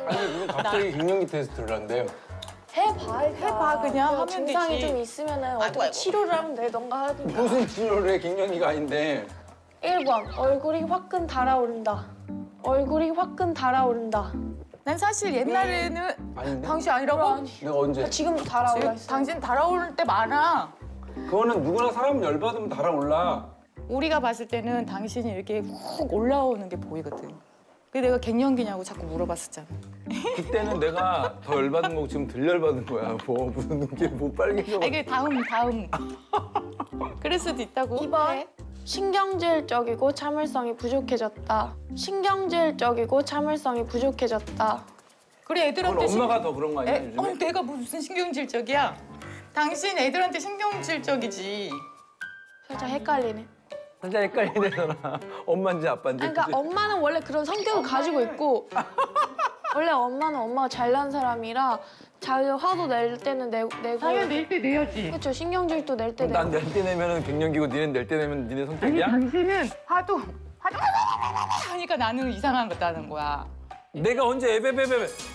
아니 그럼 갑자기 갱년기 테스트를 한대요. 해봐 그냥 하면 되지. 증상이 좀 있으면은 어떻게 치료를 하면 되던가 하니까. 무슨 치료를 해? 갱년기가 아닌데. 1번 얼굴이 화끈 달아오른다. 얼굴이 화끈 달아오른다. 난 사실 옛날에는 아닌데? 당신 아니라고? 내가 언제? 지금도 달아올라 있어. 당신 달아오를 때 많아. 그거는 누구나 사람 열받으면 달아올라. 우리가 봤을 때는 당신이 이렇게 훅 올라오는 게 보이거든. 근데 내가 갱년기냐고 자꾸 물어봤었잖아. 그때는 내가 더 열받은 거고 지금 덜 열받은 거야. 뭐 무슨 눈길 못 빨개져. 아, 이게 다음. 그럴 수도 있다고. 2번 신경질적이고 참을성이 부족해졌다. 신경질적이고 참을성이 부족해졌다. 그래 애들한테 그건 엄마가 더 그런 거 아니야 요즘에? 내가 무슨 신경질적이야? 당신 애들한테 신경질적이지. 살짝 헷갈리네. 진짜 헷갈리네잖아. 엄마인지 아빠인지. 아니, 그러니까 엄마는 원래 그런 성격을 가지고 있고 원래 엄마는 엄마가 잘난 사람이라 자기가 화도 낼 때는 내고 당연히 낼 때 내야지. 그렇죠. 신경질도 낼 때 내고. 난 낼 때 내면은 갱년기고 니는 낼 때 내면 니네 성격이야? 당신은 하도 하니까 나는 이상한 것 같다는 거야. 내가 언제 에베베베